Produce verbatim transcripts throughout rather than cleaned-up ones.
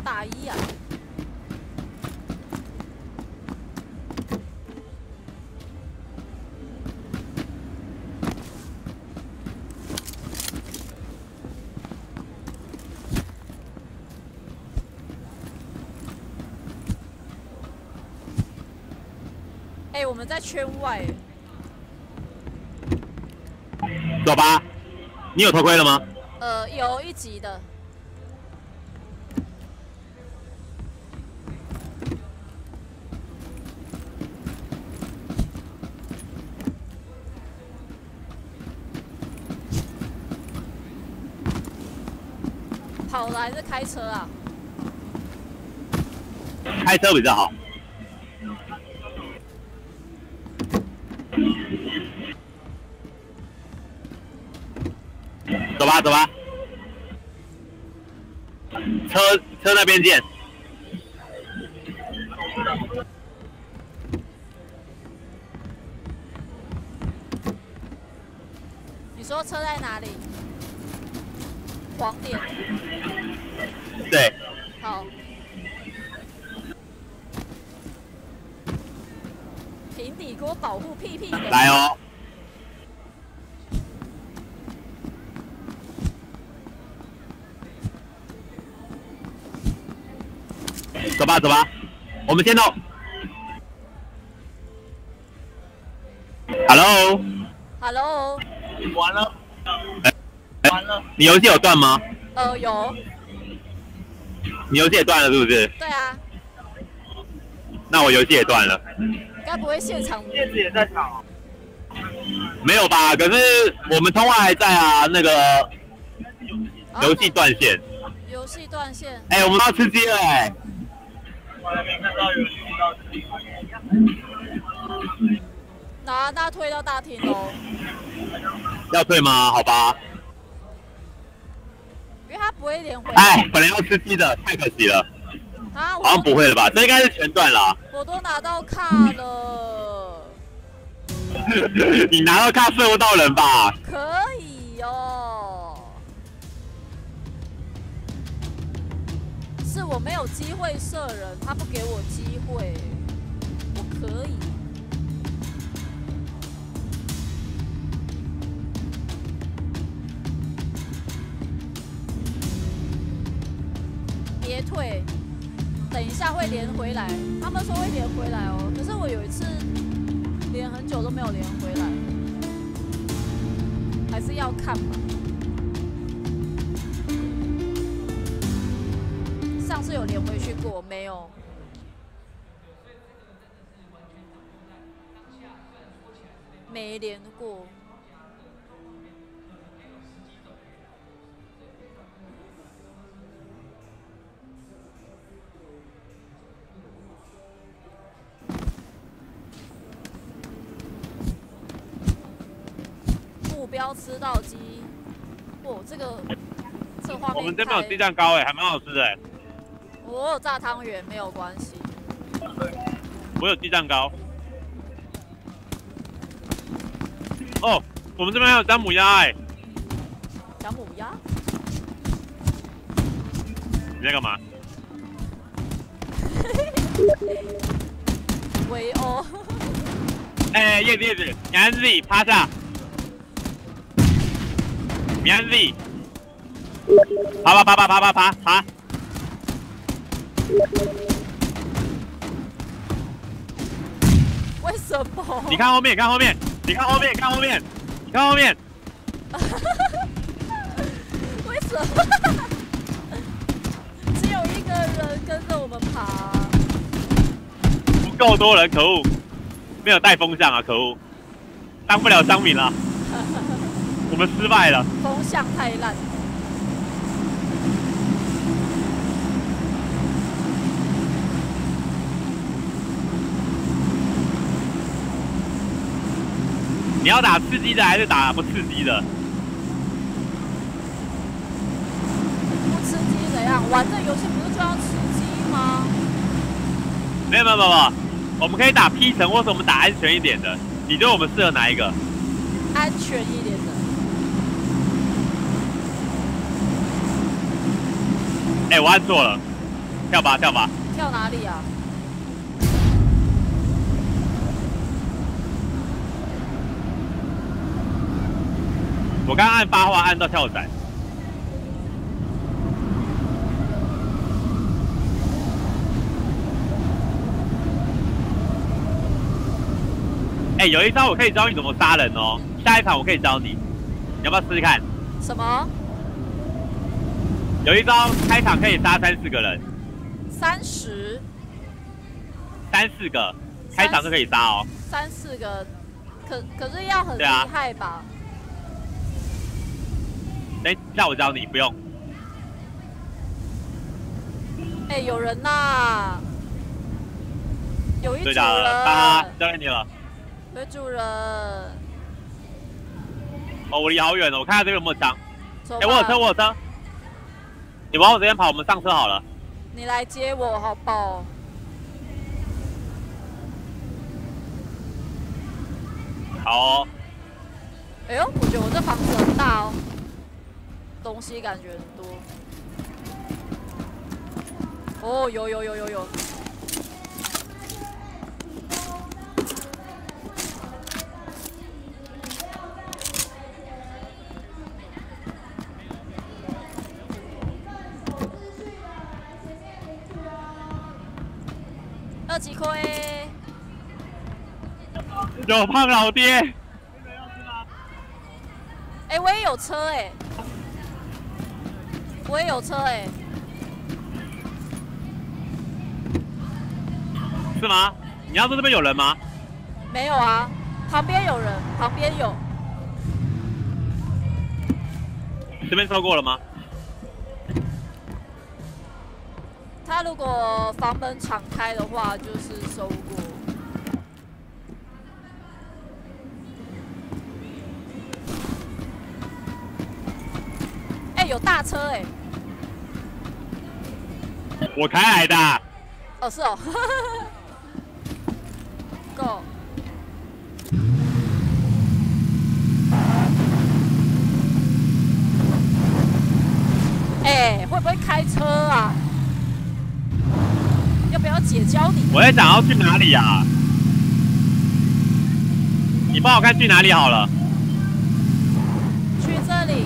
大一啊！哎、欸，我们在圈外。 走吧，你有头盔了吗？ 呃，有一级的。跑了还是开车啊？ 开车比较好。走吧，走吧。车车那边见。 你说车在哪里？黄点。 对。 好。平底锅保护屁屁的。 来哦。走吧，走吧，我们先动。Hello。 Hello。 完了。哎，完了。你游戏有断吗？ 呃，有。 你游戏也断了是不是？ 对啊。 那我游戏也断了。 该不会现场叶子也在场？ 没有吧？可是我们通话还在啊，那个游戏断线。 游戏断线。 哎、欸，我们要吃鸡了哎、欸！ 我还没看到有人遇到自己。 那那推到大厅喽。 要退吗？好吧。 因为他不会连回来。 哎，本来要吃鸡的，太可惜了。 啊， 好像不会了吧？这应该是全断了。 我都拿到卡了。 你拿到卡射不到人吧？ 可以哦。是我没有机会射人，他不给我机会。我可以。别退，等一下会连回来。他们说会连回来哦，可是我有一次连很久都没有连回来，还是要看吧。上次有连回去过没有？没连过。目标吃到鸡，哇，这个这个画面。 我们这边有鸡蛋糕哎、欸，还蛮好吃的哎、欸。 我有炸汤圆，没有关系。 我有鸡蛋糕。哦，我们这边还有姜母鸭哎、欸。 姜母鸭？ 你在干嘛？ 围殴。 哎、欸，叶子叶子，你按 Z 趴下。你按 Z。爬爬爬爬爬爬爬爬。 为什么？ 你看后面，看后面，你看后面，看后面，你看后面。 为什么？只有一个人跟着我们爬。 不够多人，可恶！没有带风向啊，可恶！当不了乡民了，我们失败了。 风向太烂。 你要打刺激的还是打不刺激的？ 不吃鸡怎样？玩这游戏不是就要吃鸡吗？ 没有没有没有，我们可以打 P 层，或是我们打安全一点的。你觉得我们适合哪一个？ 安全一点的。 哎、欸，我按错了。 跳吧跳吧。 跳哪里啊？ 我刚刚按八画按到跳伞。哎、欸，有一招我可以教你怎么杀人哦，下一场我可以教你，你要不要试试看？ 什么？ 有一招开场可以杀三四个人。 三十。 三四个，开场就可以杀哦。 三四个，可可是要很厉害吧？ 等一下我教你，不用。 哎、欸，有人呐、啊，有一组人。 啊，交给你了。 有主人。 哦，我离好远了，我看看这边有没有枪。哎、欸，我有车，我有车。你往我这边跑，我们上车好了。 你来接我，好不好？ 好哦。 哎呦，我觉得我这房子很大哦，东西感觉很多。哦，有有有有有。二级亏。 有胖老爹。 哎、欸，我也有车哎、欸，我也有车哎、欸。 是吗？你要说这边有人吗？ 没有啊，旁边有人，旁边有。 这边收过了吗？ 他如果房门敞开的话，就是收过。哎、欸，有大车哎、欸！ 我开来的。 哦，是哦。Go。哎、欸，会不会开车啊？要不要姐教你？ 我在想要去哪里呀、啊？你帮我看去哪里好了。 去这里。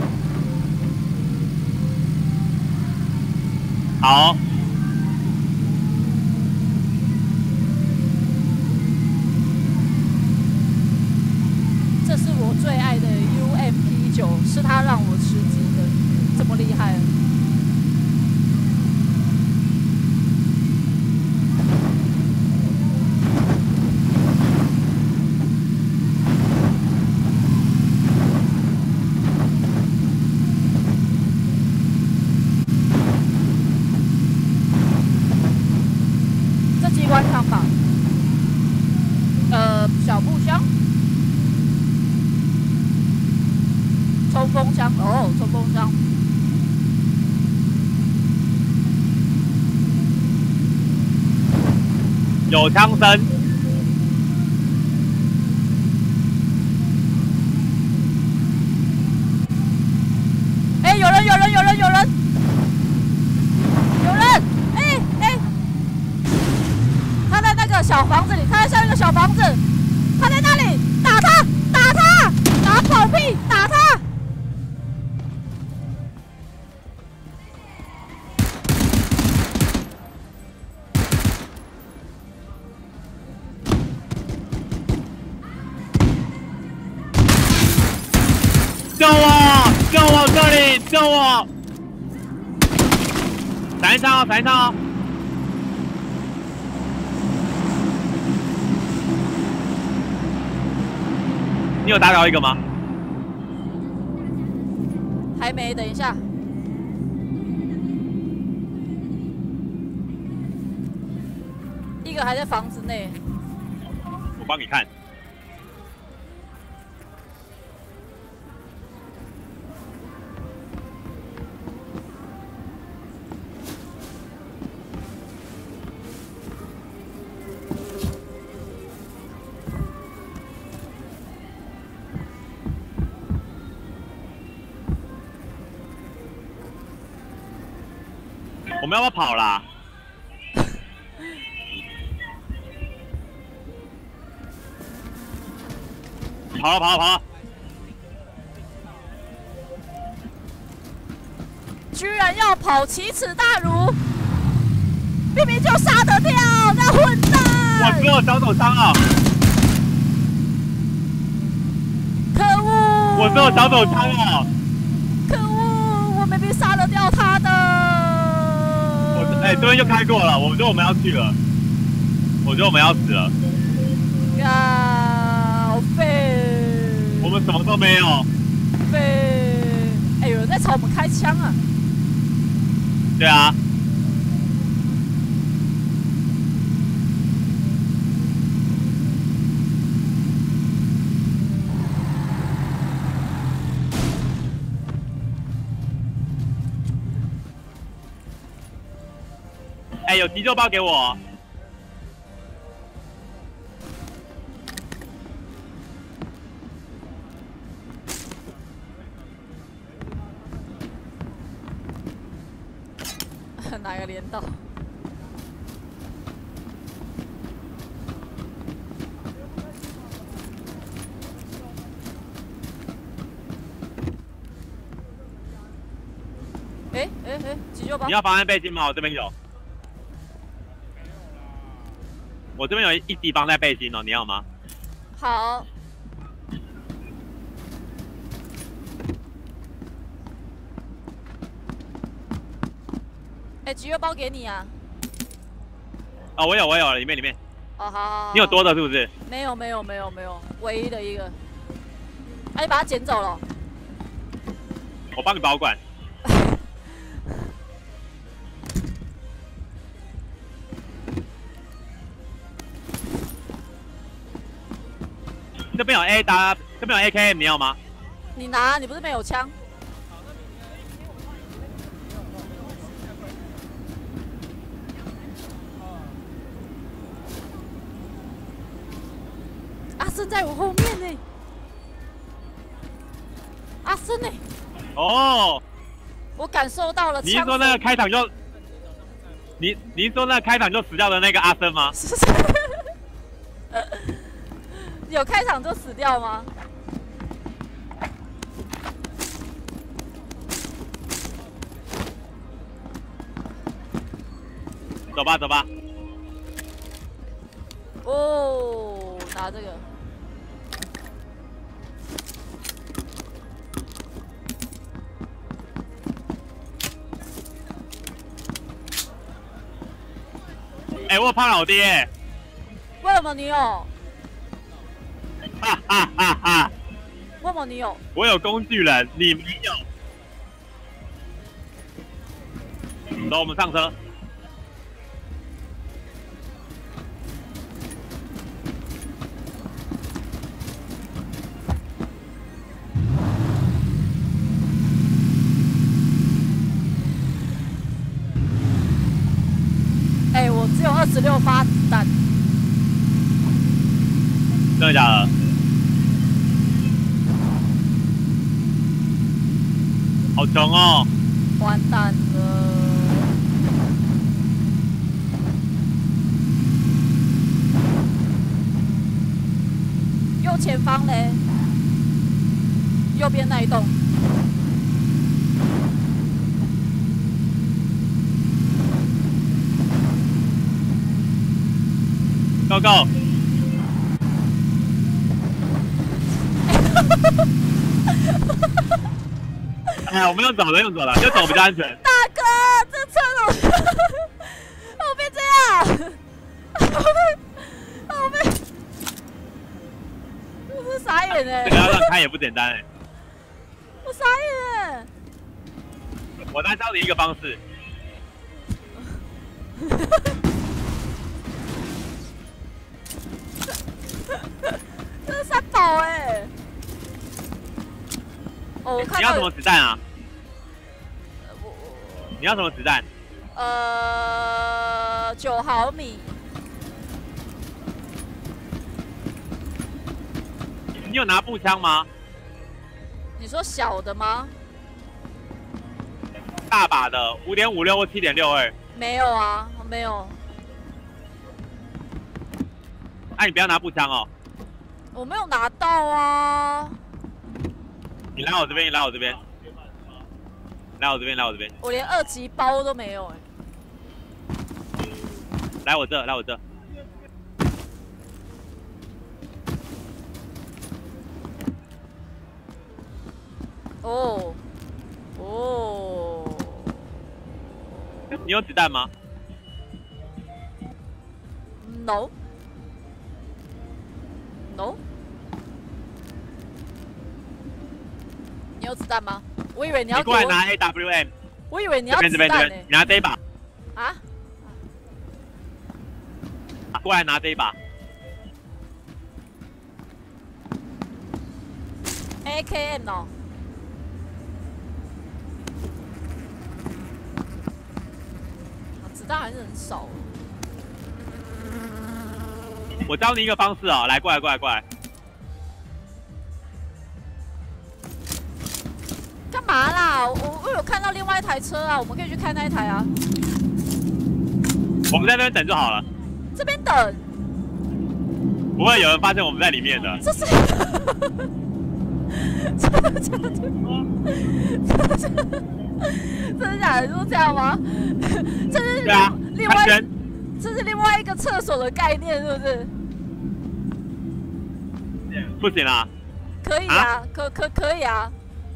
好。 这是我最爱的 U M P 九，是他让我吃鸡的，这么厉害。这机关枪吧，呃，小步枪。冲锋枪哦，冲锋枪。 有枪声。 哎、欸，有人，有人，有人，有人，有人！哎、欸、哎、欸，他在那个小房子里，他在下面那个小房子，他在那里，打他，打他，打跑屁，打他！ 救我！救我！这里！救我！闪一枪哦！闪一枪哦！你有打倒一个吗？ 还没，等一下。一个还在房子内。 我帮你看。 我们要不要跑啦？跑了跑了跑了！ 居然要跑，奇耻大辱！明明就杀得掉，那混蛋！ 我只有小手枪啊！ 可恶！ 我只有小手枪啊！ 可恶！我明明杀得掉他的。 我哎、欸，这边就开过了，我觉得我们要去了，我觉得我们要死了。 呀，好废！ 我们什么都没有。 废！哎、欸，有人在朝我们开枪啊！ 对啊。哎、欸，有急救包给我。 哪个连到？哎哎哎，急救包！ 你要防弹背心吗？我这边有。我这边有一级防弹背心哦，你要吗？ 好。哎、欸，急救包给你啊！ 哦，我有，我有，里面里面。 哦，好好好。 你有多的是不是？ 没有，没有，没有，没有，唯一的一个。哎、啊，你把它捡走了。 我帮你保管。这边有 A 打，这边有 A K M， 你要吗？ 你拿，你不是没有枪？阿森在我后面呢，阿森呢？ 哦， 我感受到了。 你是说那个开场就，你你是说那个开场就死掉的那个阿森吗？ 是有开场就死掉吗？ 走吧，走吧。 哦，拿这个。 哎、欸，我有胖老爹、欸。 为什么你有？ 哈哈哈哈！ 为什么你有？ 我有工具人，你没有。走，我们上车。 哎、欸，我只有二十六发子弹。 真的假的？好穷哦！ 完蛋了！右前方嘞，右边那一栋。 Go go！ 哎呀，我们用走的，用走的，就走比较安全。 大哥，这车怎么后面这样？后面，后面，我是傻眼哎！ 这个要让开也不简单哎。 我傻眼。 我再教你一个方式。 这是三宝哎！哦，我看到。 你要什么子弹啊？ 我你要什么子弹？ 呃，九毫米。 你有拿步枪吗？ 你说小的吗？ 大大把的，五点五六或七点六二。 没有啊，没有。 哎、啊，你不要拿步枪哦。 我没有拿到啊。 你来我这边，你来我这边，来我这边，来我这边。 我连二级包都没有哎、 欸。来我这，来我这。 哦，哦。 你有子弹吗 ？No。No。你有子弹吗？我以为你要。 你过来拿 A W M。 我以为你要子弹呢、欸。你拿这一把。 啊？ 过来拿这一把。 A K M 哦。子弹还是很少。 我教你一个方式哦，来，过来，过来，过来。 干嘛啦？我我有看到另外一台车啊，我们可以去看那一台啊。 我们在那边等就好了。 这边等。 不会有人发现我们在里面的。 这是。真的假的？真的假的？真的假的？是这样吗？这是另、啊、另外，这是另外一个厕所的概念，是不是？ 不行啊。 可以啊，啊可可可以啊。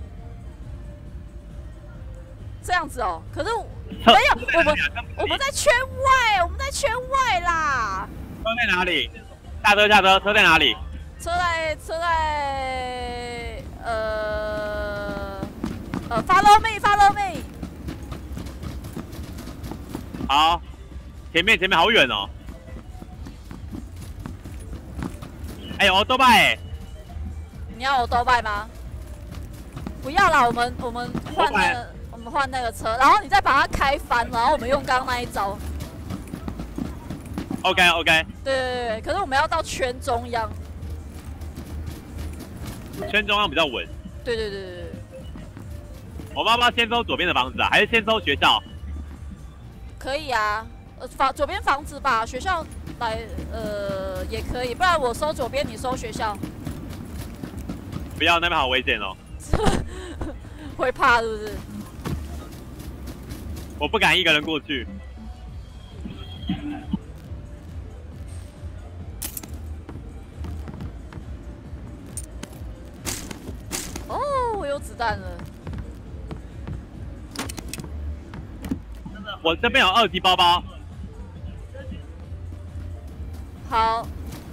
这样子哦，可是没有，我们我们在圈外，我们在圈外啦。 车在哪里？下车下车，车在哪里？ 车在车在呃呃 ，follow me，follow me。 好，前面前面好远哦。哎呦，欧多拜哎！ 你要欧多拜吗？不要啦，我们我们换那个。我们换那个车，然后你再把它开翻，然后我们用刚刚那一招。 OK OK。 对对对，可是我们要到圈中央。 圈中央比较稳。 对对对对对。 我们要不要先收左边的房子啊？还是先收学校？ 可以啊，呃，房左边房子吧，学校来呃也可以，不然我收左边，你收学校。 不要，那边好危险哦。 会怕是不是？ 我不敢一个人过去。 哦，我有子弹了。 我这边有二级包包。 好。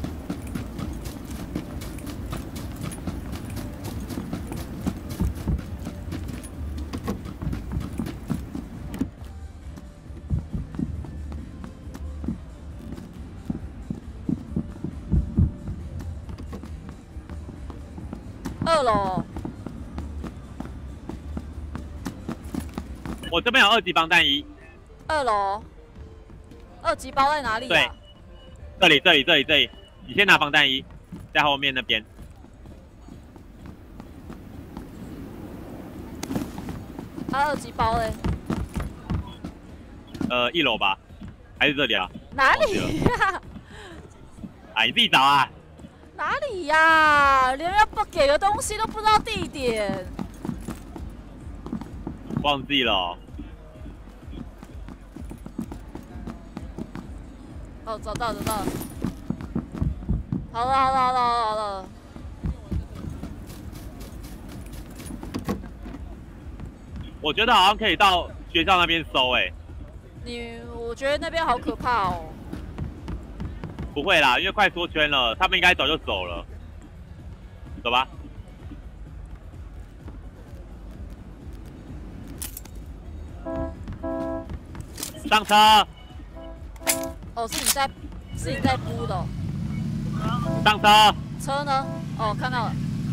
二楼。 我这边有二级防弹衣。 二楼。二级包在哪里、啊？ 对，这里这里这里这里，你先拿防弹衣，在后面那边。 啊，二级包嘞？ 呃，一楼吧，还是这里啊？ 哪里呀、啊？ 啊，你自己找啊。 哪里呀、啊？连要不给的东西都不知道地点， 忘记了、哦。 哦，找到找到了。好了好了好了好了。 我觉得好像可以到学校那边收哎、欸。 你，我觉得那边好可怕哦。 不会啦，因为快缩圈了，他们应该早就走了。走吧。上车。 哦，是你在，是你在铺的、哦。 上车。 车呢？哦，看到了。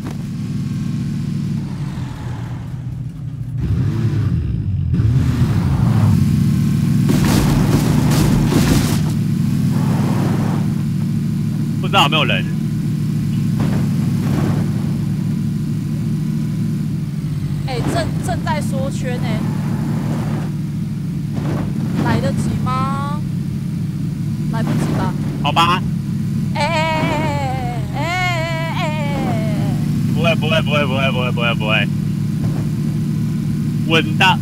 不知道有没有人？ 哎、欸，正正在缩圈呢、欸。 来得及吗？来不及吧？ 好吧。 哎哎哎哎哎！ 不会不会不会不会不会不会不会，稳的。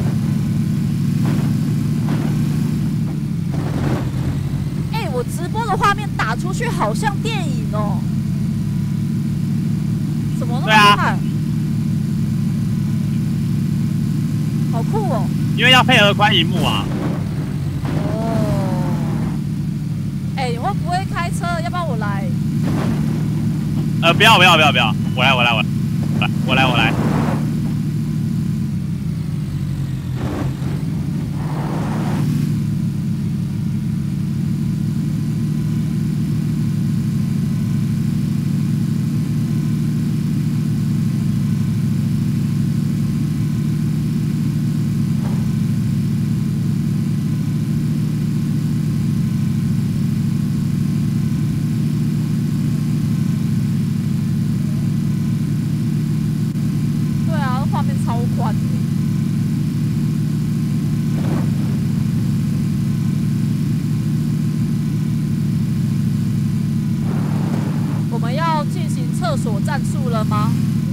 哎，我直播的画面打出去好像电影哦，怎么那么厉害？好酷哦！ 因为要配合宽荧幕啊。 哦。哎，你会不会开车？要不然我来。 呃，不要不要不要不要，我来我来我来，我来我来。 战术了吗？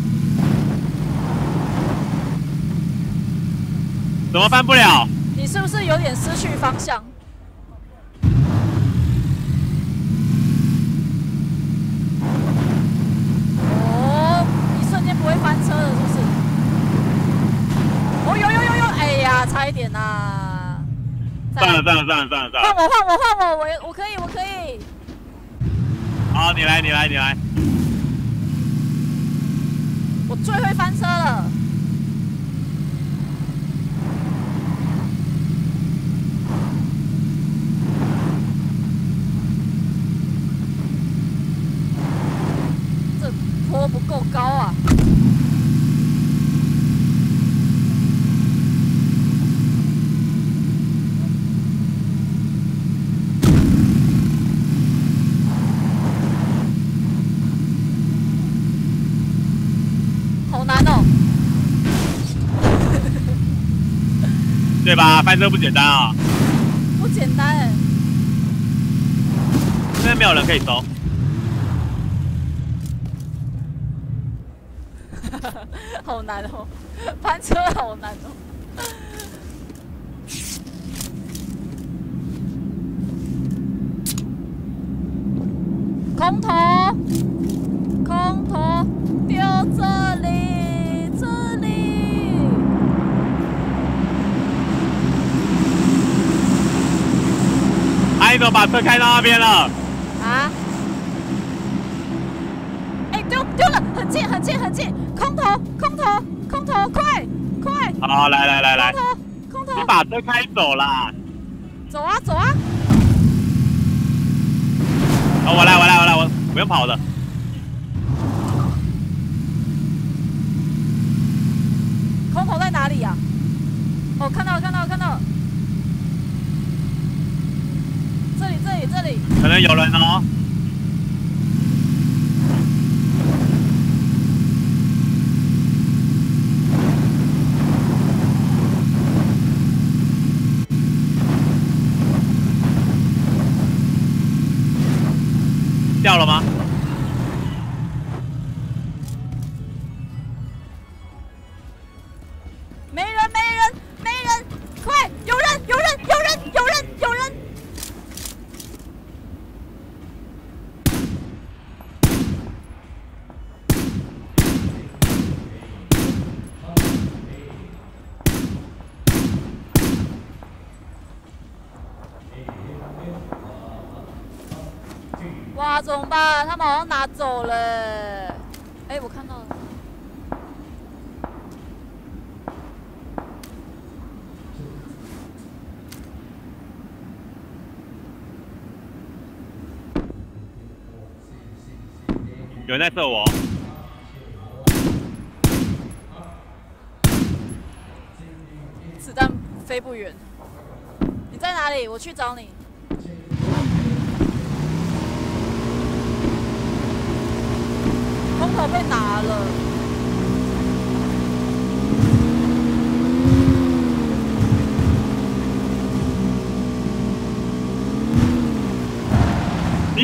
怎么办不了？ 你是不是有点失去方向？哦，一瞬间不会翻车了，是不是？哦，有有有有！哎呀，差一点呐、啊！ 算了算了算了算了算了。 换我换我换我，我我可以我可以。 好，你来你来你来。 我最会翻车了。这坡不够高啊。 对吧？翻车不简单啊！ 不简单哎、欸， 因为没有人可以收。 好难哦，翻车好难哦。空投，空投，丢这里，这里。 你怎么把车开到那边了？ 啊！哎，丢丢了，很近很近很近，空投空投空投，快快！ 好，来来来来， 空投空投， 你把车开走啦！ 走啊走啊！ 好，我来我来我来我不用跑的。 空投在哪里呀、啊？哦，看到了看到了看到了。这里这里这里， 可能有人哦。掉了吗？ 没人没人没人，快！有人有人有人有人有人！哇，怎么办？他们好像拿走了。哎，我看到了。 有人在射我。 子弹飞不远。你在哪里？我去找你。空投被拿了。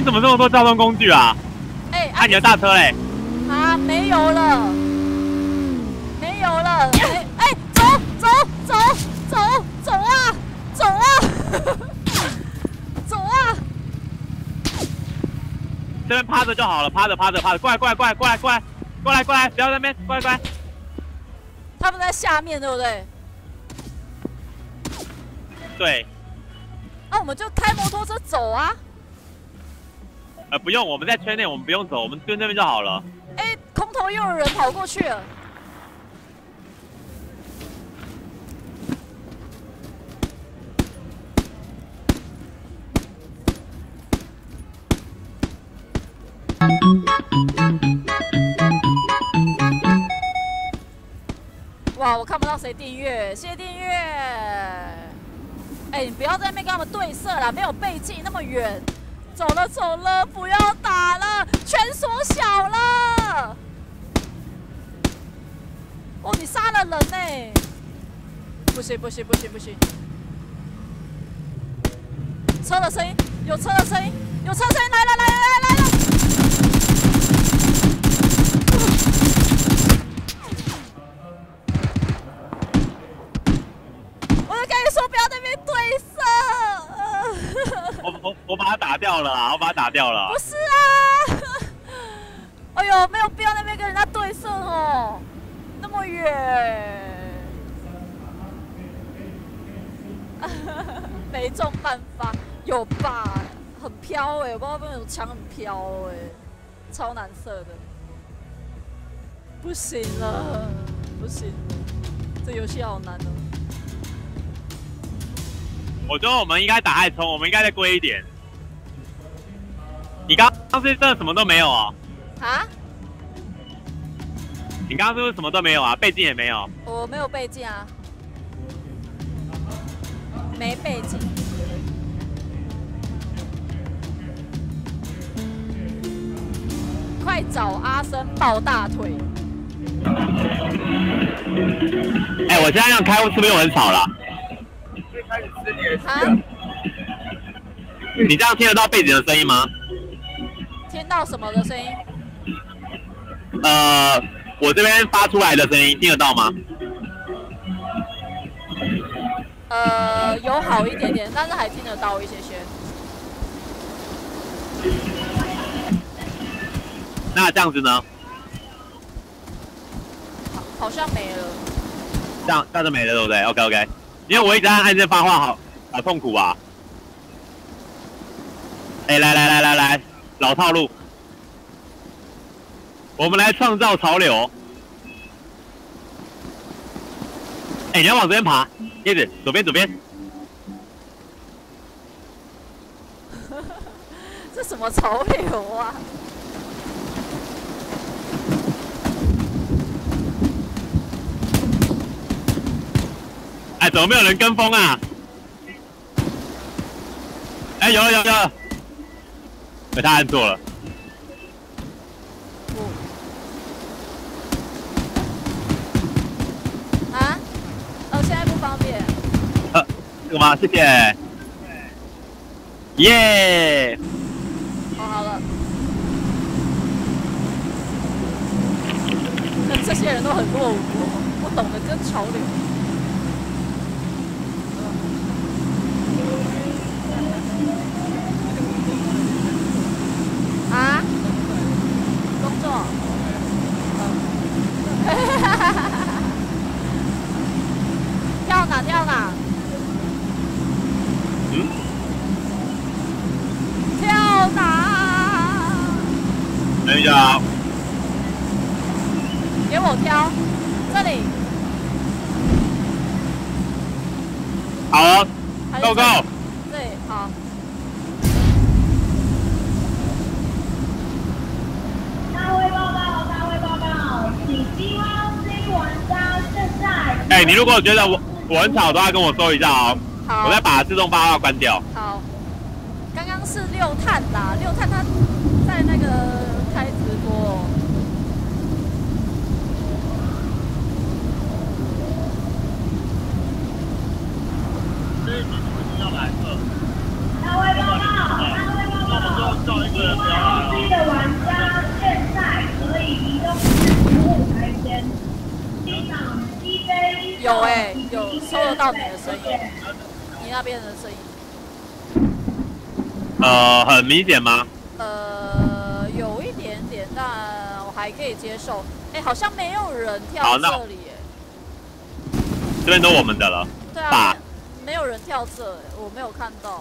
怎么这么多交通工具啊？ 哎， 啊，你的大车嘞？ 啊，没油了，没油了，没，哎，走走走走走啊，走啊，走啊！ 这边趴着就好了，趴着趴着趴着，过来过来过来过来过来过来过来，不要在那边，过来过来。 他们在下面，对不对？ 对。 那、啊、我们就开摩托车走啊。 呃，不用，我们在圈内，我们不用走，我们蹲那边就好了。 哎，空投又有人跑过去了。哇，我看不到谁订阅，谢谢订阅。哎，你不要在那边跟他们对射啦，没有背景那么远。走了走了，不要打了，圈缩小了。哦，你杀了人呢、欸！不行不行不行不行！车的声音，有车的声音，有车声音，来了来了来了来了！我就跟你说，不要在那边对射。 我我我把他打掉了啦，我把他打掉了。 不是啊！哎呦，没有必要那边跟人家对射哦，那么远。没中办法，有吧？很飘哎、欸，我不知道为什么枪很飘哎、欸，超难射的。不行了，不行了，这游戏好难哦。 我觉得我们应该打太冲，我们应该再归一点。你刚刚是真的什么都没有啊？ 啊？ 你刚刚是不是什么都没有啊？背景也没有？ 我没有背景啊，没背景。快找阿生抱大腿！ 哎、欸，我现在这样开是不是又很吵了、啊？ 开始吃你的戏啊？ 你这样听得到背景的声音吗？ 听到什么的声音？ 呃，我这边发出来的声音听得到吗？ 呃，有好一点点，但是还听得到一些些。 那这样子呢？ 好，好像没了。 这样这样就没了，对不对 ？OK OK。因为我一直按按键发话，好好痛苦啊！哎、欸，来来来来来，老套路，我们来创造潮流。哎、欸，你要往这边爬，叶子，左边左边。 这什么潮流啊？ 哎，怎么没有人跟风啊？哎，有了有了有了，被他按错了。 啊？哦，现在不方便。 呃，这个吗？谢谢。耶！ 哦，好了。那这些人都很落伍，不懂得跟潮流。啊？工作？跳哪跳哪？ 嗯？ 跳哪？ 等一下啊！ 给我挑，这里。 好了 ，Go Go！ 对，好。 大会报告，大会报告，请希望新玩家现在。 哎、欸，你如果觉得我我很吵的话，跟我说一下哦。 好。 我再把自动发话关掉。 好。刚刚是六探啦，六探他在那个开直播。 要蓝色。 大会报告，大会报告。 要么就叫一个有收得到你的声音，你那边的声音。 呃，很明显吗？ 呃，有一点点，但我还可以接受。哎，好像没有人跳这里耶。 这边都我们的了。 对啊，没有人跳这，我没有看到。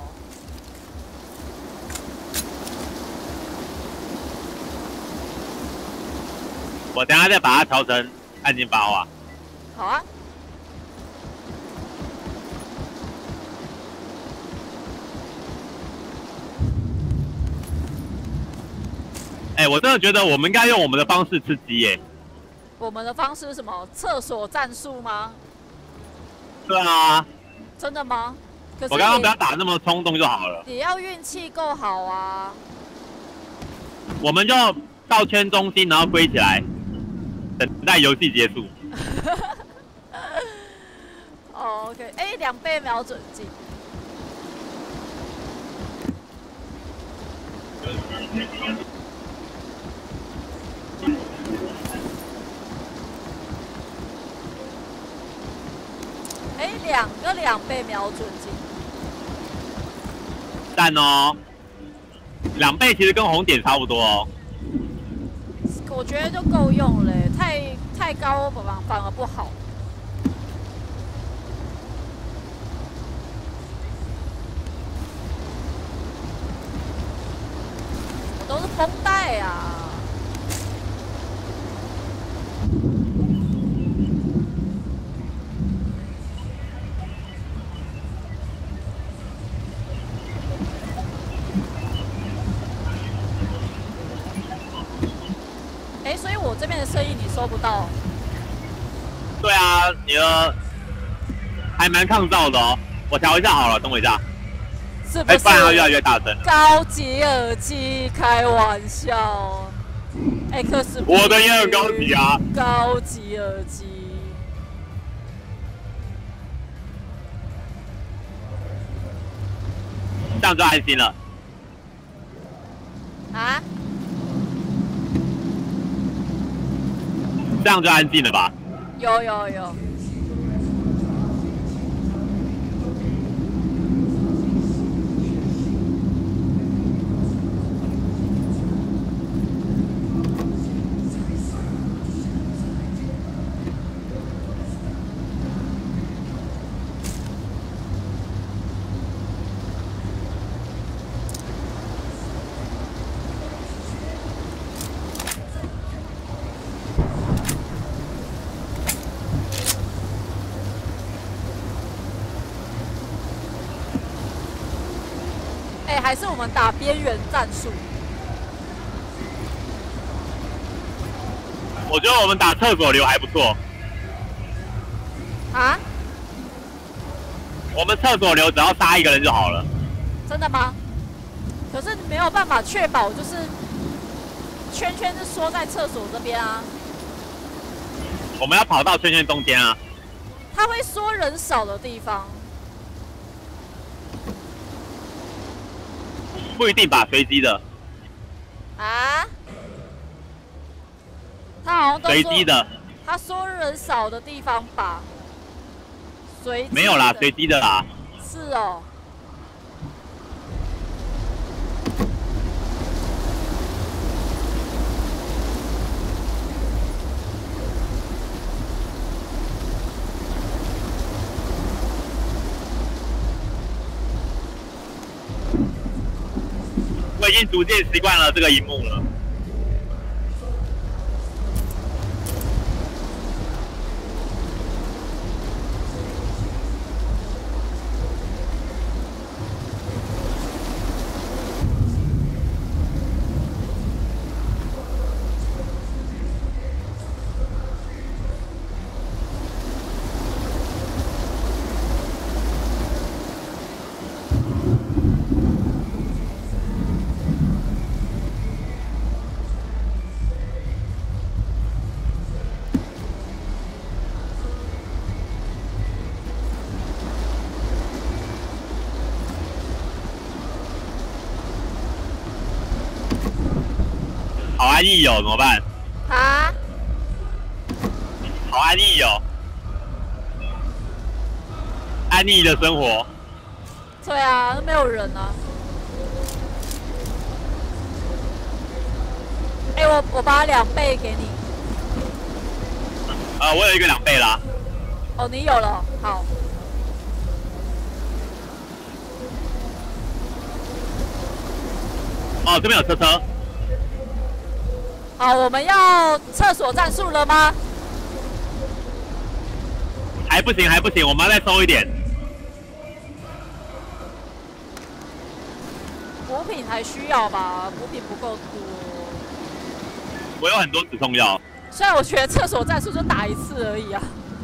我等下再把它调成暗金八啊。 好啊。 哎、欸，我真的觉得我们应该用我们的方式吃鸡耶。 我们的方式是什么？厕所战术吗？ 对啊。 真的吗？可是我刚刚不要打那么冲动就好了。 也要运气够好啊。 我们就到圈中心，然后归起来，等待游戏结束。 哦 ，OK， 哎、欸，两倍瞄准镜。哎，两个两倍瞄准镜， 赞哦！两倍其实跟红点差不多哦。 我觉得就够用了，太太高反反而不好。我都是绷带啊。哎，所以我这边的声音你收不到？ 对啊，你的还蛮抗噪的哦。我调一下好了，等我一下。 是不是？ 不然它越来越大声。 高级耳机，开玩笑。哎，可是我的也很高级啊。 高级耳机。 这样就安心了。 啊？ 这样就安静了吧？ 有有有。还是我们打边缘战术？ 我觉得我们打厕所流还不错。 啊？ 我们厕所流只要杀一个人就好了。 真的吗？可是没有办法确保，就是圈圈是缩在厕所这边啊。 我们要跑到圈圈中间啊。 它会缩人少的地方。 不一定吧，随机的。 啊？他好像都随机的。 他说人少的地方吧。随机。 没有啦，随机的啦。 是哦。 我已经逐渐习惯了这个荧幕了。好安逸哦，怎么办？ 啊？ 好安逸哦。 安逸的生活。 对啊，没有人啊。哎、欸，我我把两倍给你。 呃，我有一个两倍啦。 哦，你有了，好。 哦，这边有车车。 好，我们要厕所战术了吗？ 还不行，还不行，我们要再收一点。 补品还需要吧，补品不够多。 我有很多止痛药。 虽然我觉得厕所战术就打一次而已啊。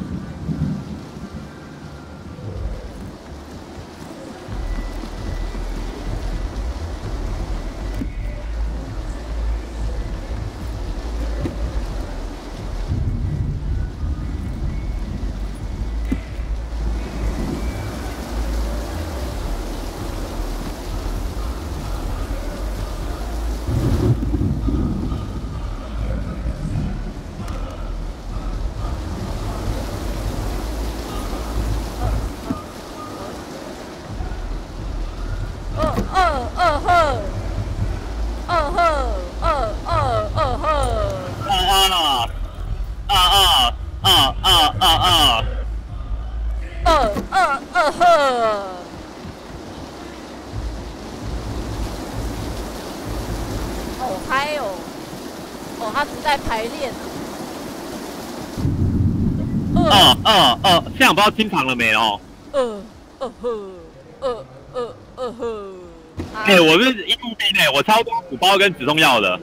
现在我不知道清场了没哦。 呃呃呵，呃呃呃呵。 哎、欸，我是一路兵哎，我超多补包跟止痛药的。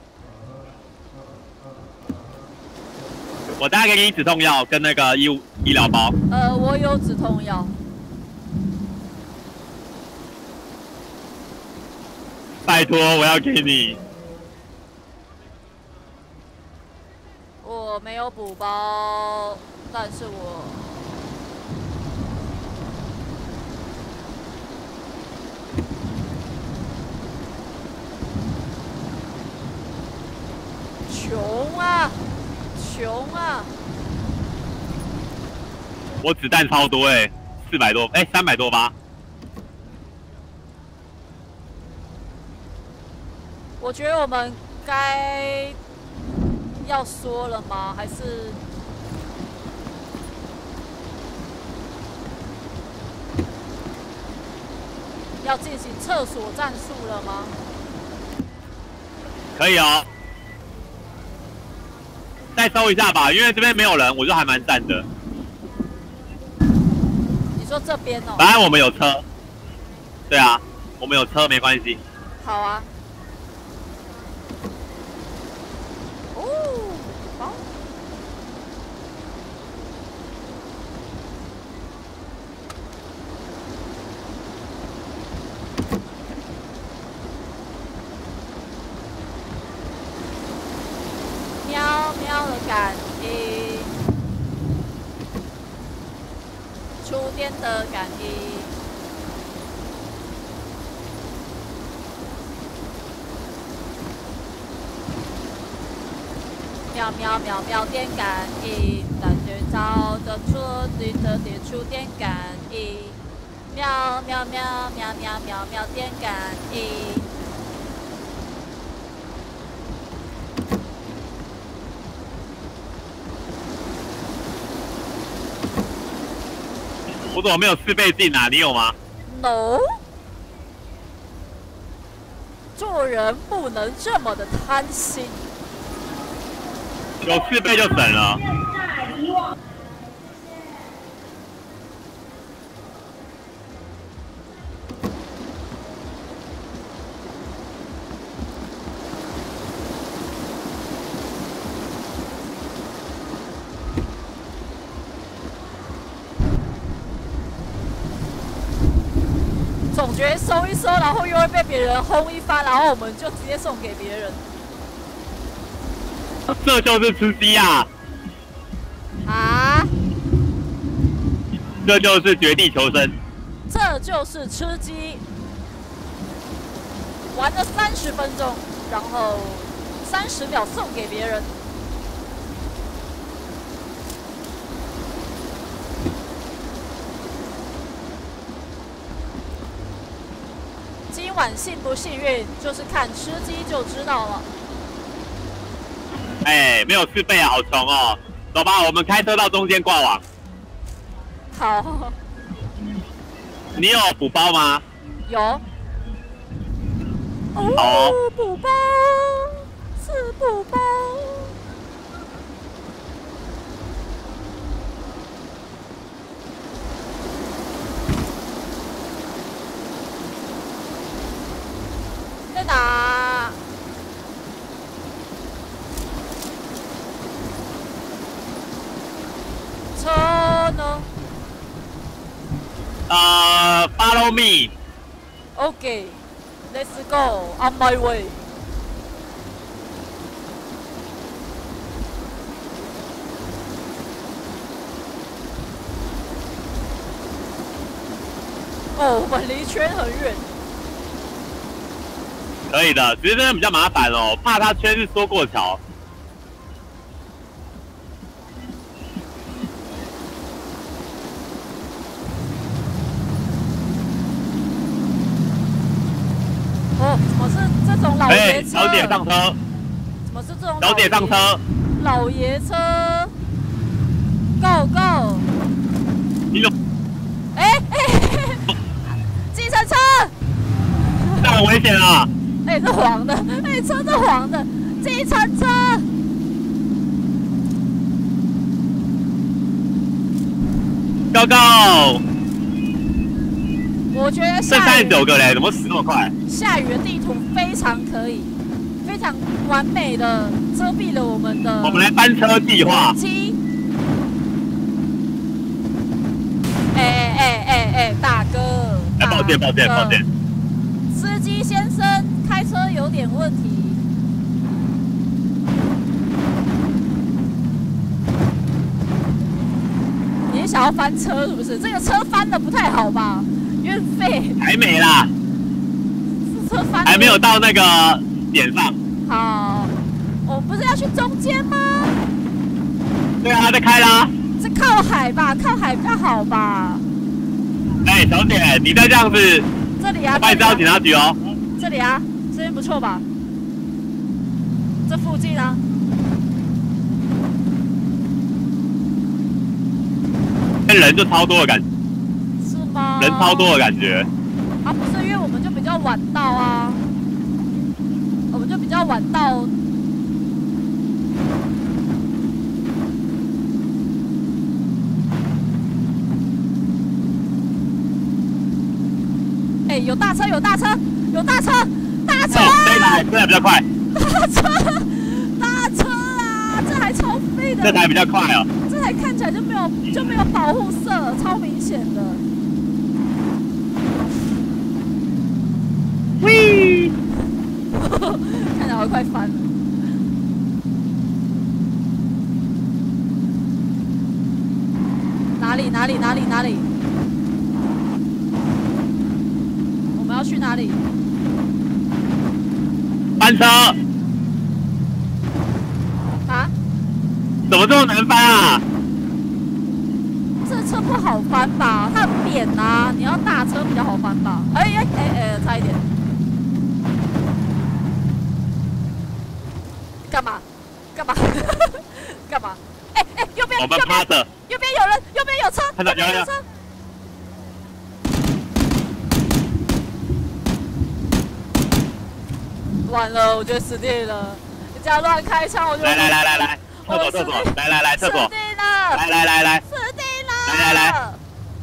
我大概给你止痛药跟那个医医疗包。 呃，我有止痛药。 拜托，我要给你。 我没有补包，但是我。穷啊，穷啊！ 我子弹超多哎、欸，四百多，哎、欸，三百多吧。 我觉得我们该要说了吗？还是要进行厕所战术了吗？ 可以哦。再搜一下吧，因为这边没有人，我就还蛮赞的。 你说这边哦？ 反正我们有车。对啊，我们有车没关系。 好啊。哦，好。喵喵的感应，触电的感应，喵喵喵喵电感应，感觉找的触电的电触电感应，喵喵喵喵喵喵喵电感应。 我怎么没有四倍镜啊？你有吗 ？No， 做人不能这么的贪心。 有四倍就省了。 总觉得收一收，然后又会被别人轰一番，然后我们就直接送给别人。 这就是吃鸡啊！ 啊！ 这就是绝地求生。 这就是吃鸡。玩了三十分钟，然后三十秒送给别人。 管幸不幸运，就是看吃鸡就知道了。 哎，没有四倍啊，好穷哦。走吧，我们开车到中间挂网。 好。 你有补包吗？ 有。 好哦，补包是补包。在哪？车呢？ 呃 ，Follow me。 Okay, let's go on my way. 哦，我们离圈很远。 可以的，只是真的比较麻烦哦，怕他圈是缩过桥。 哦，怎么是这种老爷车？ 小姐上车。 怎么是这种？ 小姐上车。 老爷车 ，Go Go！ 你有？ 哎哎，计程车！ 这很危险啊！ 哎，这黄的，哎，车这黄的，计程车。 Go Go！ 我觉得剩三十九个嘞，怎么死那么快？ 下雨的地图非常可以，非常完美的遮蔽了我们的。 我们来翻车计划。 哎哎哎哎，大哥！ 哎，抱歉抱歉抱歉。 司机先生开车有点问题。你想要翻车是不是？这个车翻的不太好吧？运费还没啦， 车翻还没有到那个点上。 好，我们不是要去中间吗？ 对啊，在开啦。 是靠海吧？靠海比较好吧？ 哎，小姐，你再这样子， 这里啊， 我把你带到警察局哦。 这里啊，这边不错吧？这附近啊。 人就超多的感觉。 是吗？ 人超多的感觉。 啊，不是，因为我们就比较晚到啊，我们就比较晚到。哎，有大车，有大车，有大车，大车！ 这台这台比较快。 大车，大车啊！这台超飞的。 这台比较快哦。 这台看起来就没有就没有保护色，超明显的。 喂！ 看起来我快翻了。哪里哪里哪里哪里？我们要去哪里？ 翻车！ 啊？ 怎么这么难翻啊？ 这车不好翻吧？它很扁啊，你要大车比较好翻吧？哎哎哎哎，差一点。干嘛？干嘛？干嘛？哎哎，右边， 我们趴着。 右边有人，右边有车， 看到右边有车。完了，我觉得死定了！你这样乱开枪，我就来来来来来，厕所厕所，来来来厕所， 死定了！ 来来来来， 死定了！ 来来来，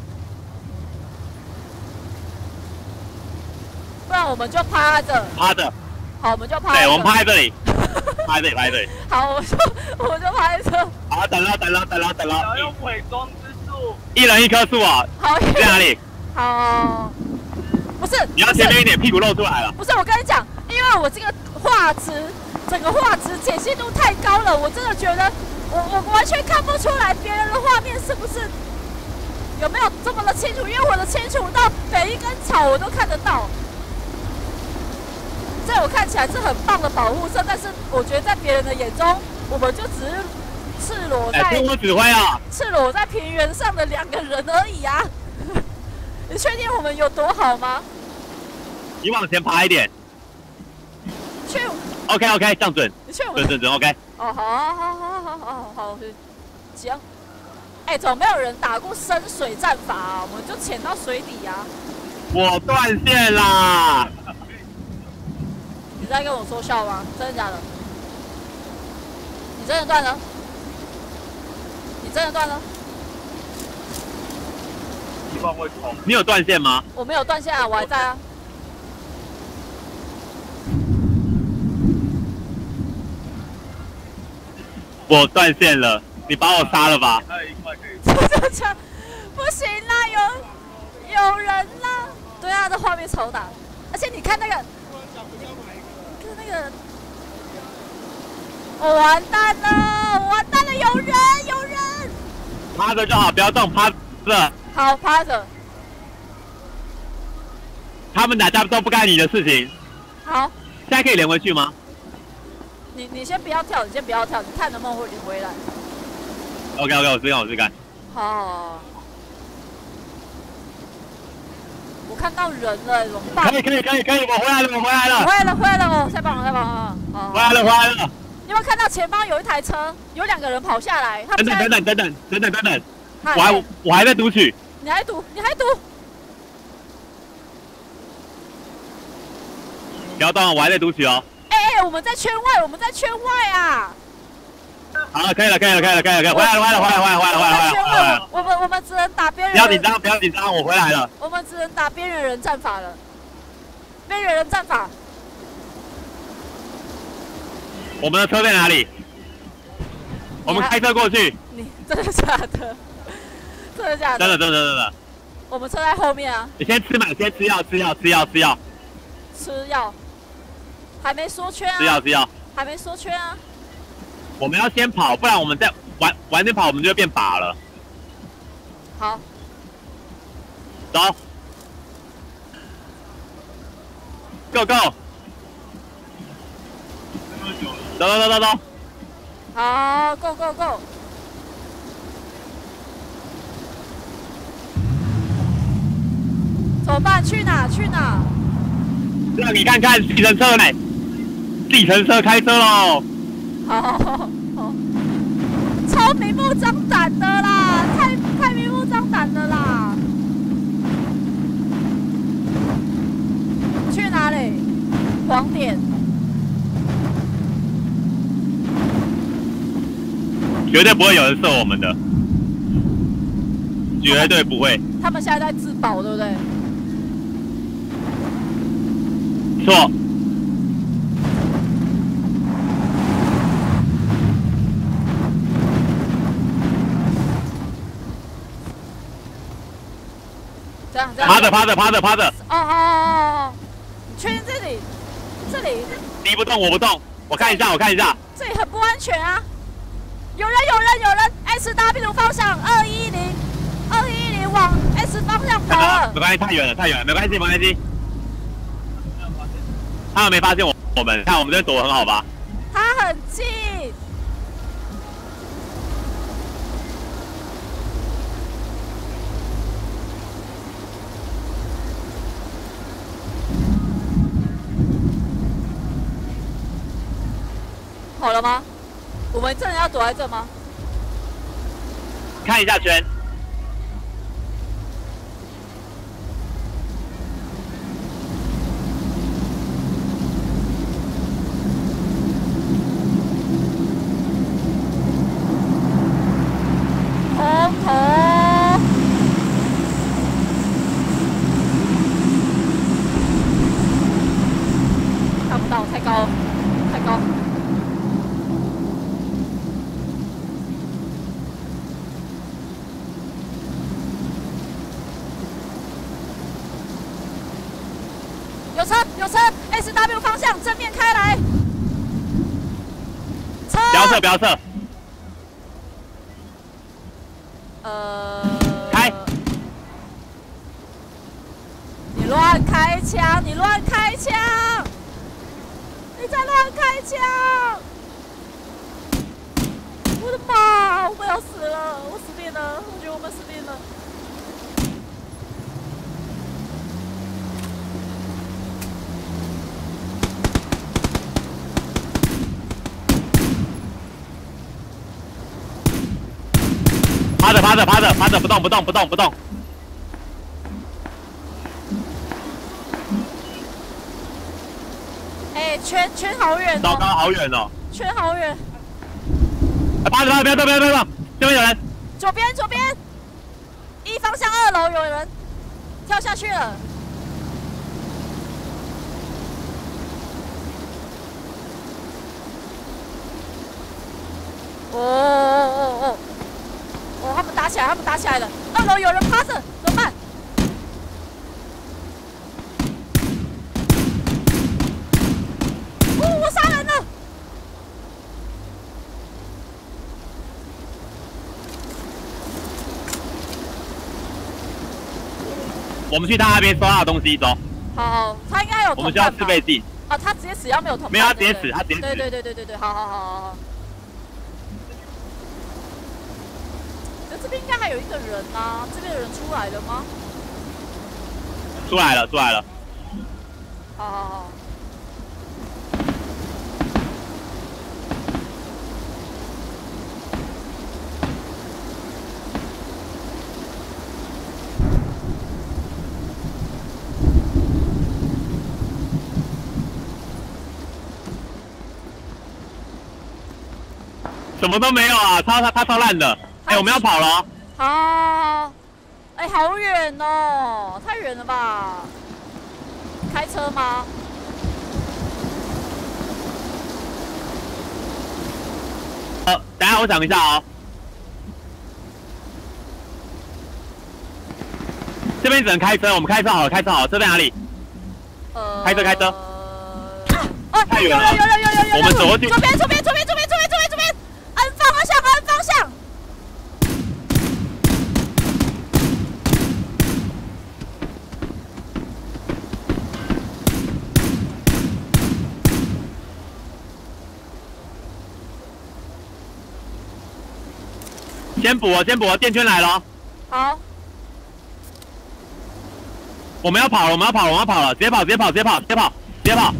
不然我们就趴着。 趴着。 好，我们就趴着。 对，我们趴在这里，趴在这里，趴在这里。 好，我就我们就趴在这。 好，等了等了等了等了。 要用伪装之术。 一人一棵树啊！ 好， 在哪里？ 好，不是。 你要前面一点，屁股露出来了。 不是，我跟你讲，因为我这个画质，整个画质解析度太高了，我真的觉得我我完全看不出来别人的画面是不是有没有这么的清楚，因为我的清楚到每一根草我都看得到。在我看起来是很棒的保护色，但是我觉得在别人的眼中，我们就只是赤裸在、 哎、听我指挥啊！ 赤裸在平原上的两个人而已啊！你确定我们有多好吗？ 你往前爬一点。 去。 OK OK， 这样准。 你去我准准准 OK。 哦，好，好，好，好，好，好，好，行。哎、欸，怎么没有人打过深水战法啊？我们就潜到水底啊。 我断线啦！ 你在跟我说笑吗？真的假的？你真的断了？你真的断了？ 希望会痛。 你有断线吗？ 我没有断线啊，我还在啊。 我断线了，你把我杀了吧？ 还有一块可以。 这这不行啦，有有人啦。对啊，这画面超大，而且你看那个，你看那个，我完蛋了，我完蛋了，有人有人。 趴着就好，不要动，趴着。 好，趴着。 他们打架都不干你的事情。 好， 现在可以连回去吗？ 你你先不要跳，你先不要跳，你看能不能会连回来。 OK OK， 我试看，我试看。 好，好，好，我看到人了，怎么办？ 可以可以可以可以，我回来了，我回来了。 回来了，回来了哦，太棒了，太棒了！好， 回来了，回来了。 你有没有看到前方有一台车，有两个人跑下来？他们等等等等等等等等等等，我还还我还在读取。 你还赌？你还赌？ 不要动，我还在读取哦。 哎哎，我们在圈外，我们在圈外啊！ 好了，可以了，可以了，可以了，可以了，可以了，回来了，回来了，回来了，回来了，回来了，回来了，回来了。 我们我们只能打边缘。 不要紧张，不要紧张，我回来了。 我们只能打边缘人战法了。边缘人战法。 我们的车在哪里？我们开车过去。 你真的假的？真的假的？ 真的真的真的。 我们车在后面啊。 你先吃嘛，先吃药，吃药，吃药，吃药。 吃药。还没缩圈啊。 吃药，吃药。 还没缩圈啊。 我们要先跑，不然我们再晚晚点跑，我们就会变靶了。 好。 走。Go go。走走走走走。 好 ，Go Go Go。怎么办？去哪？去哪？ 让你看看计程车呢，计程车开车喽。 好，好，好，超明目张胆的啦，太太明目张胆的啦。去哪里？黄点。 绝对不会有人射我们的，绝对不会。 他们现在在自保，对不对？ 错。 这样这样。 趴着趴着趴着趴着。 哦哦哦哦！你确定这里？这里？ 你不动我不动，我看一下我看一下。 这里很不安全啊！有人有人有人 ！S W 方向二一零，二一零往 S 方向跑了。 没关系，太远了太远了，没关系没关系。他们没发现我我们，看我们这躲得很好吧？ 他很近。好了吗？我们真的要躲在这吗？ 看一下圈。 红头。看不到，太高了，太高。有车，有车 ，S W 方向正面开来。车。 不要射，不要射。 呃。 开。 你乱开枪！你乱开枪！你在乱开枪！我的妈！我们要死了！我死定了！我觉得我们死定了。 着趴着趴着，不动不动不动不动。 哎、欸，圈圈好远哦！ 糟糕，好远哦！ 圈好远。 哎，趴着趴着，不要动不要动不要动，这边有人。 左边左边，一方向二楼有人跳下去了。哦哦哦哦！哦，他们打起来，他们打起来了。二楼有人趴着，怎么办？哦，我杀人了！ 我们去他那边收他的东西，走。 好，他应该有同伴吧。 我们需要自备剂。 啊，他直接死要没有同伴。 没有，他直接死，他直接死。 对对对对对对，好好好好好。这边应该还有一个人啊，这边有人出来了吗？ 出来了，出来了。 好好好。 什么都没有啊，超他他超烂的。哎、欸，我们要跑了、哦。 好。哎、欸，好远哦，太远了吧？开车吗？ 呃，等一下我想一下哦。这边只能开车，我们开车好了，开车好了。这边哪里？ 呃， 开车开车。 啊， 太远了。 有有有有有有。 我们走过去。 左边左边左边左边左边左边左边，按方向按方向。 先补哦，先补哦，电圈来了。 好。 我们要跑了，我们要跑了，我们要跑了，直接跑，直接跑，直接跑，直接跑，直接跑。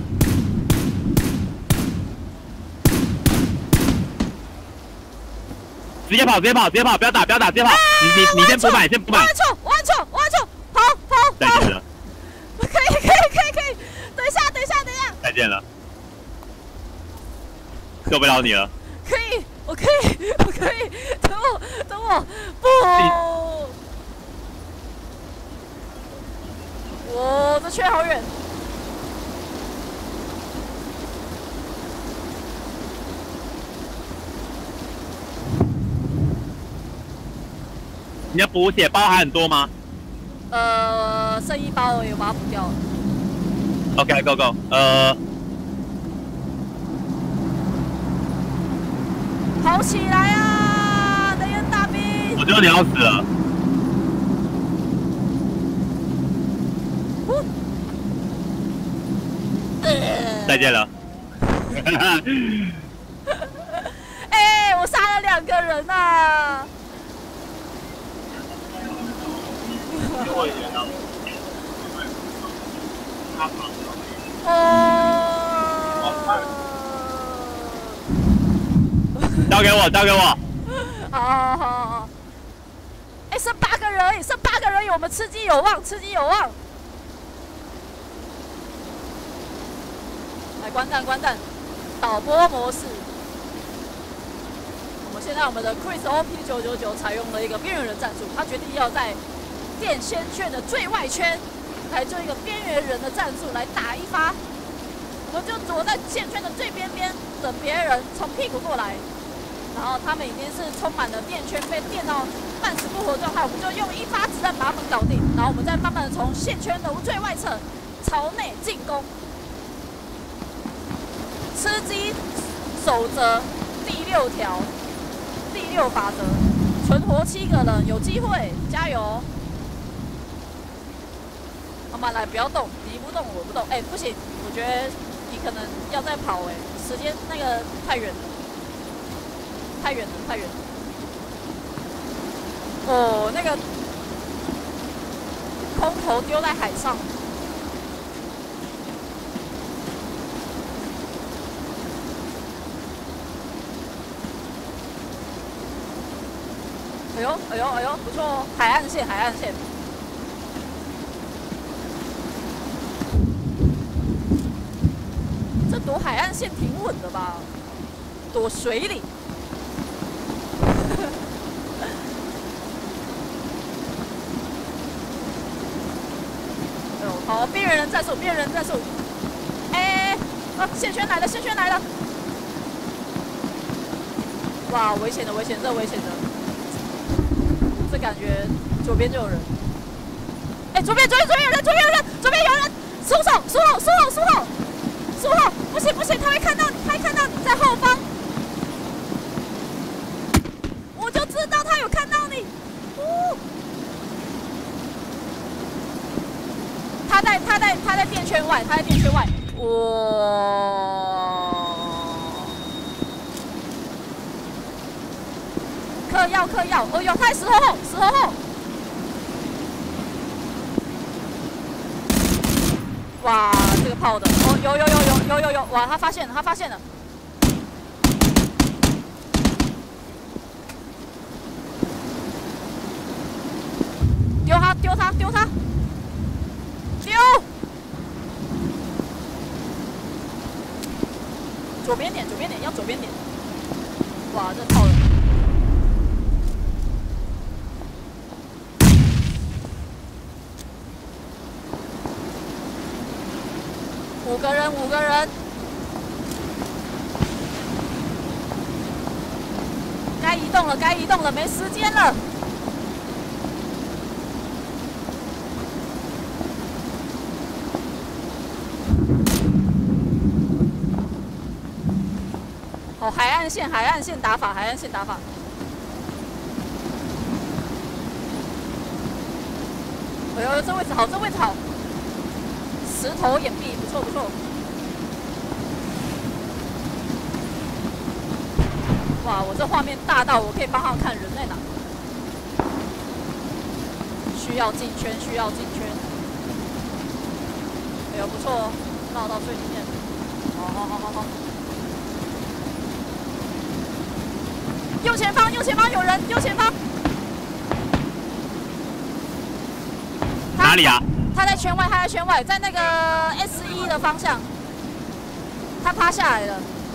直接跑，直接跑，直接跑，不要打，不要打，直接跑。你你你先补满，先补满。 我按错，我按错，我按错，跑跑再见了。 可以可以可以可以，等一下等一下等一下。 再见了。救不了你了。 可以，我可以，我可以，等我，等我，不！我这圈好远。 你的补血包还很多吗？ 呃，剩一包而已，我把它补掉了。 OK，Go Go， 呃。 跑起来啊！雷恩大兵！ 我觉得你要死了。 呃、 再见了。 哎、欸，我杀了两个人呐、啊！哦。 交给我，交给我。 好好好好。哎、欸，剩八个人，剩八个人，我们吃鸡有望，吃鸡有望。来观战，观战，导播模式。我们现在我们的 Chris O P 九九九采用了一个边缘人战术，他决定要在电线圈的最外圈来做一个边缘人的战术来打一发。我们就躲在线圈的最边边，等别人从屁股过来。然后他们已经是充满了电圈，被电到半死不活状态，我们就用一发子弹把他们搞定，然后我们再慢慢的从线圈的最外侧朝内进攻。吃鸡守则第六条，第六法则，存活七个人，有机会，加油！好嘛，来，不要动，你不动我不动。哎、欸，不行，我觉得你可能要再跑、欸，哎，时间那个太远了。太远了，太远了！哦，那个空投丢在海上。 哎呦哎呦哎呦，不错哦，海岸线海岸线。这躲海岸线挺稳的吧？躲水里。好，边缘人战术，边缘人战术。哎，啊，线圈来了，线圈来了！哇，危险的，危险，这危险的。这感觉左边就有人。哎，左边，左边，左边有人，左边有人，左边有人！疏手，疏后，疏后，疏后，疏后！不行，不行，他会看到你，他会看到你在后方。我就知道他有看到你。哦。他在他在他在电圈外，他在电圈外，哇！嗑药嗑药，哦哟，他在石头后，石头后，哇，这个炮的，哦，有有有有有有有，哇，他发现了，他发现了，丢他丢他丢他。丢！左边点，左边点，要左边点。哇，这套人！五个人，五个人。该移动了，该移动了，没时间了。哦，海岸线，海岸线打法，海岸线打法。哎呦，这位置好，这位置好。石头掩蔽，不错不错。哇，我这画面大到我可以帮他们看人在哪。需要进圈，需要进圈。哎呦，不错哦，绕到最里面。好好好好好。右前方，右前方有人，右前方。 哪里啊？ 他在圈外，他在圈外，在那个 S 一的方向。他趴下来了。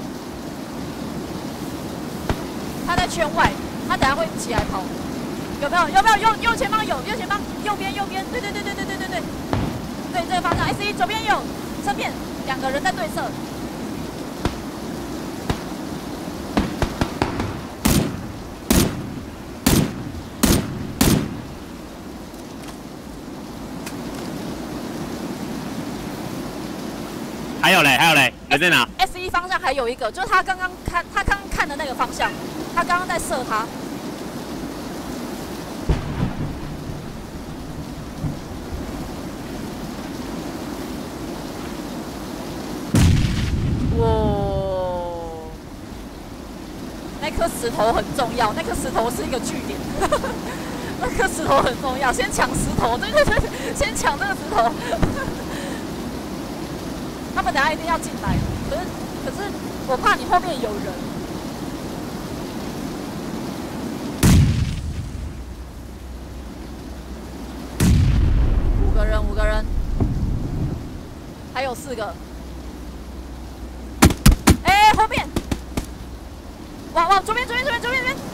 他在圈外，他等下会起来跑。有没有？有没有？右右前方有，右前方，右边右边，对对对对对对对对，对这个方向 S 一左边有，正面两个人在对射。 还有嘞，还有嘞，人在哪 ？S 一方向还有一个，就是他刚刚看，他刚刚看的那个方向，他刚刚在射他。哇！那颗石头很重要，那颗石头是一个据点。那颗石头很重要，先抢石头，对对对，先抢那个石头。他们等下一定要进来，可是可是我怕你后面有人。五个人，五个人，还有四个。哎、欸，后面！哇哇，左边，左边，左边，左边，左边！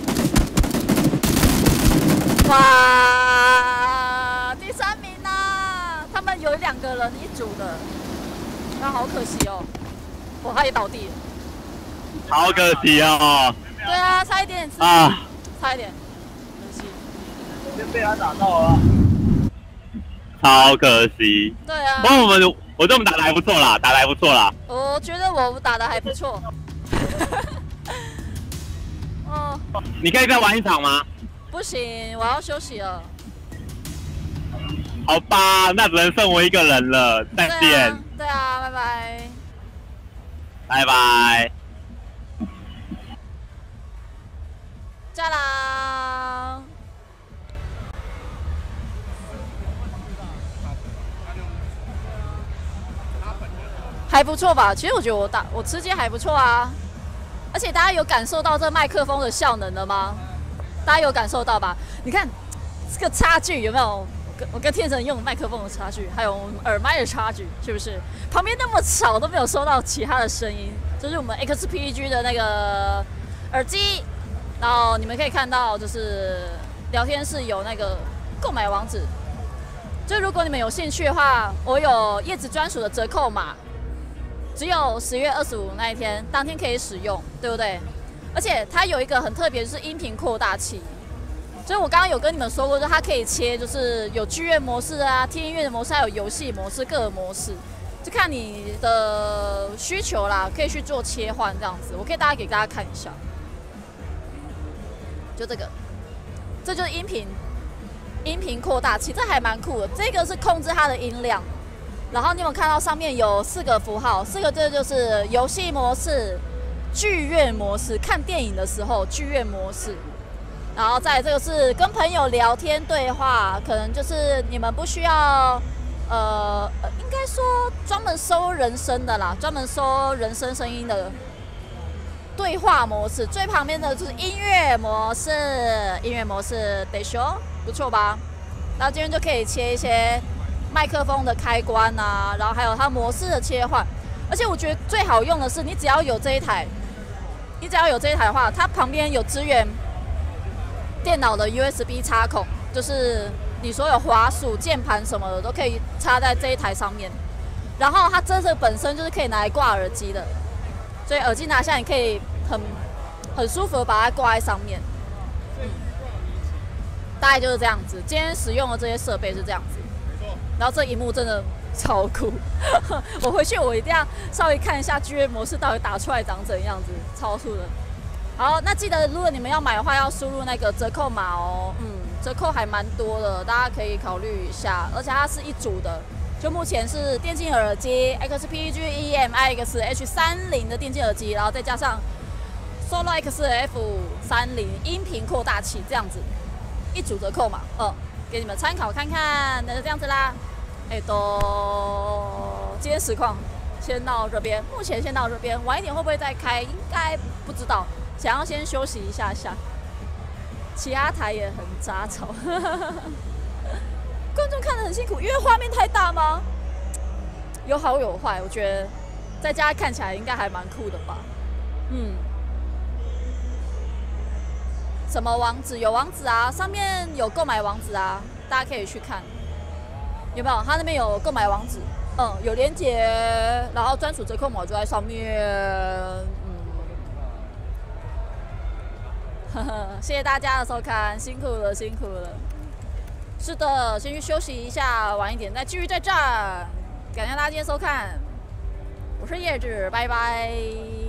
哇，第三名啦！他们有两个人一组的。那好可惜哦，哦，他也倒地了， 好可惜哦。 对啊，差一点啊， 差一点，可惜。 先被他打到了。 超可惜。 对啊。 不过我们，我觉得我们打的还不错啦，打的还不错啦。 我觉得我打的还不错。哦。 你可以再玩一场吗？ 不行，我要休息了。 好吧，那只能剩我一个人了，再见。 对啊，拜拜。 拜拜。 加啦。还不错吧？其实我觉得我打我吃鸡还不错啊，而且大家有感受到这麦克风的效能了吗？ 大家有感受到吧？你看这个差距有没有？我跟我跟天成用麦克风的差距，还有我们耳麦的差距，是不是？旁边那么吵都没有收到其他的声音，这是我们 X P G 的那个耳机。然后你们可以看到，就是聊天室有那个购买网址。就如果你们有兴趣的话，我有叶子专属的折扣码，只有十月二十五那一天当天可以使用，对不对？而且它有一个很特别，就是音频扩大器。所以我刚刚有跟你们说过，就它可以切，就是有剧院模式啊、听音乐的模式，还有游戏模式，各个模式，就看你的需求啦，可以去做切换这样子。我可以大家给大家看一下，就这个，这就是音频。音频扩大器，这还蛮酷的。这个是控制它的音量，然后你有没有看到上面有四个符号？四个这就是游戏模式、剧院模式，看电影的时候剧院模式。然后再来这个是跟朋友聊天对话，可能就是你们不需要，呃，应该说专门收人声的啦，专门收人声声音的对话模式。最旁边的就是音乐模式，音乐模式得修。不错吧？然后这边就可以切一些麦克风的开关啊，然后还有它模式的切换。而且我觉得最好用的是，你只要有这一台，你只要有这一台的话，它旁边有支援电脑的 U S B 插孔，就是你所有滑鼠、键盘什么的都可以插在这一台上面。然后它这个本身就是可以拿来挂耳机的，所以耳机拿下你可以很很舒服的把它挂在上面。大概就是这样子，今天使用的这些设备是这样子，然后这萤幕真的超酷，我回去我一定要稍微看一下剧院模式到底打出来长怎样子，超酷的。好，那记得如果你们要买的话，要输入那个折扣码哦，嗯，折扣还蛮多的，大家可以考虑一下，而且它是一组的，就目前是电竞耳机 X P G E M I X H 三十的电竞耳机，然后再加上 Solo X F 三十音频扩大器这样子。一组折扣嘛，嗯，给你们参考看看，那就这样子啦。哎，都今天实况先到这边，目前先到这边，晚一点会不会再开？应该不知道，想要先休息一下下。其他台也很杂草，观众看得很辛苦，因为画面太大吗？有好有坏，我觉得在家看起来应该还蛮酷的吧，嗯。什么网址？有网址啊，上面有购买网址啊，大家可以去看，有没有？它那边有购买网址，嗯，有连结，然后专属折扣码就在上面，嗯，呵呵，谢谢大家的收看，辛苦了，辛苦了。是的，先去休息一下，晚一点再继续再战。感谢大家今天收看，我是叶子，拜拜。